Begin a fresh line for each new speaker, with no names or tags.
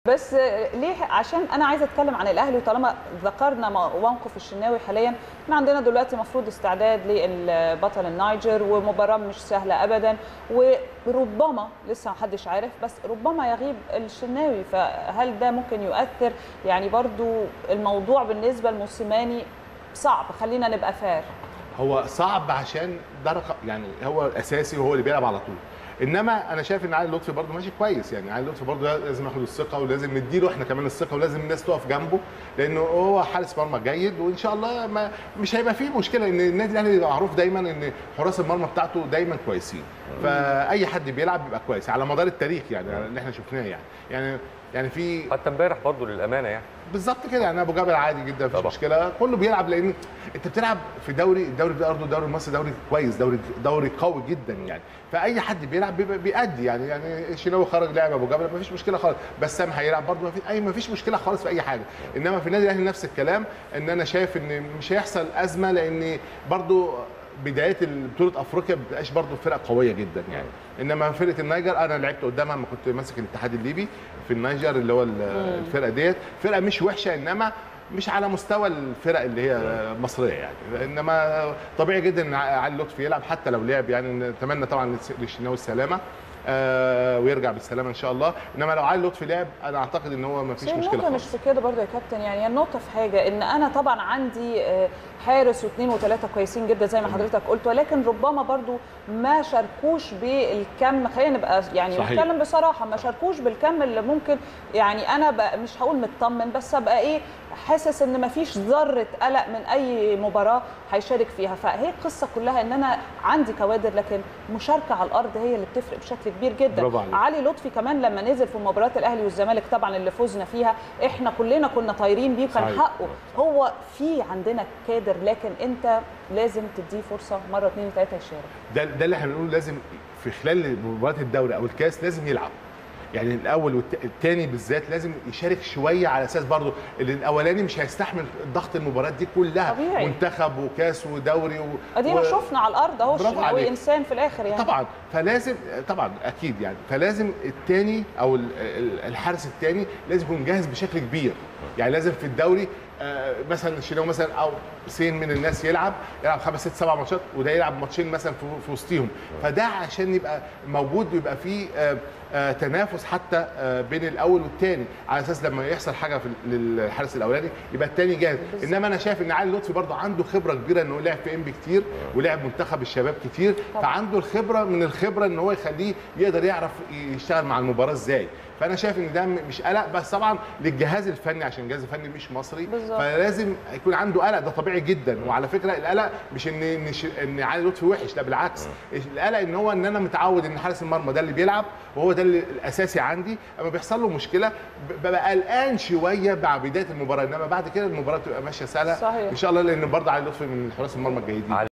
بس ليه؟ عشان انا عايزه اتكلم عن الاهلي، وطالما ذكرنا موقف الشناوي حاليا، احنا عندنا دلوقتي مفروض استعداد للبطل النيجر، ومباراه مش سهله ابدا، وربما لسه محدش عارف، بس ربما يغيب الشناوي. فهل ده ممكن يؤثر؟ يعني برضو الموضوع بالنسبه لموسيماني صعب، خلينا نبقى فار.
هو صعب عشان ده يعني هو الاساسي وهو اللي بيلعب على طول. انما انا شايف ان علي لطفي برده ماشي كويس، يعني علي لطفي برده لازم ياخد الثقه، ولازم نديله احنا كمان الثقه، ولازم الناس تقف جنبه، لانه هو حارس مرمى جيد، وان شاء الله مش هيبقى فيه مشكله. ان النادي الاهلي بيبقى معروف دايما ان حراس المرمى بتاعته دايما كويسين، فاي حد بيلعب بيبقى كويس على مدار التاريخ، يعني اللي احنا شفناه يعني في
حتى امبارح برضه للامانه يعني
بالظبط كده. يعني ابو جبل عادي جدا، مفيش مشكله، كله بيلعب، لان انت بتلعب في الدوري ده برضه الدوري المصري دوري كويس، دوري قوي جدا يعني، فاي حد بيلعب بيأدي. يعني الشناوي خرج لعب ابو جبل مفيش مشكله خالص، بسام هيلعب برضه مفيش مشكله خالص في اي حاجه. انما في النادي الاهلي نفس الكلام، ان انا شايف ان مش هيحصل ازمه، لان برضه بدايه بطوله افريقيا ما بتبقاش برضه فرقه قويه جدا يعني. انما فرقه النيجر انا لعبت قدامها لما كنت ماسك الاتحاد الليبي في النيجر، اللي هو الفرقه ديت فرقه مش وحشه، انما مش على مستوى الفرق اللي هي المصريه يعني. انما طبيعي جدا ان علي لطفي يلعب حتى لو لعب، يعني نتمنى طبعا للشناوي السلامه ويرجع بالسلامه ان شاء الله. انما لو علي لطفي لعب انا اعتقد ان هو ما فيش مشكله خالص.
مش في كده برضه يا كابتن، يعني النقطه في حاجه، ان انا طبعا عندي حارس واثنين وثلاثه كويسين جدا زي ما حضرتك قلت، ولكن ربما برضه ما شاركوش بالكم. خلينا نبقى يعني نتكلم بصراحه، ما شاركوش بالكم اللي ممكن، يعني انا بقى مش هقول مطمن، بس ابقى ايه، حاسس ان ما فيش ذره قلق من اي مباراه هيشارك فيها. فهي القصه كلها ان انا عندي كوادر، لكن مشاركه على الارض هي اللي بتفرق بشكل كبير جدا. علي لطفي كمان لما نزل في مباراه الاهلي والزمالك طبعا اللي فزنا فيها، احنا كلنا كنا طايرين بيه، وكان حقه. هو في عندنا كادر، لكن انت لازم تديه فرصه مره اثنين وثلاثه يشارك.
ده اللي احنا بنقوله، لازم في خلال مباراه الدوري او الكاس لازم يلعب. يعني الاول والثاني بالذات لازم يشارك شويه، على اساس برضو الاولاني مش هيستحمل ضغط المباريات دي كلها،
طبيعي.
منتخب وكاس ودوري
ادينا شفنا على الارض اهو الشناوي انسان في الاخر يعني.
طبعا، فلازم طبعا اكيد يعني، فلازم الثاني او الحارس الثاني لازم يكون جاهز بشكل كبير. يعني لازم في الدوري مثلا الشناوي مثلا او سين من الناس يلعب 5 6 7 ماتشات، وده يلعب ماتشين مثلا في وسطهم، فده عشان يبقى موجود ويبقى فيه تنافس حتى بين الاول والثاني، على اساس لما يحصل حاجه للحارس الاولاني يبقى الثاني جاهز. انما انا شايف ان علي لطفي برضه عنده خبره كبيره، انه لعب في انبي كتير ولعب منتخب الشباب كتير، فعنده الخبره من الخبره ان هو يخليه يقدر يعرف يشتغل مع المباراه ازاي. فانا شايف ان ده مش قلق، بس طبعا للجهاز الفني عشان الجهاز الفني مش مصري بالزبط. فلازم يكون عنده قلق، ده طبيعي جدا. وعلى فكره القلق مش ان علي لطفي وحش، لا بالعكس، القلق ان هو ان انا متعود ان حارس المرمى ده اللي بيلعب وهو ده اللي الاساسي عندي، اما بيحصل له مشكله ببقى قلقان شويه مع بدايه المباراه، انما بعد كده المباراه بتبقى ماشيه سهله ان شاء الله، لان برضه علي لطفي من حراس المرمى الجيدين.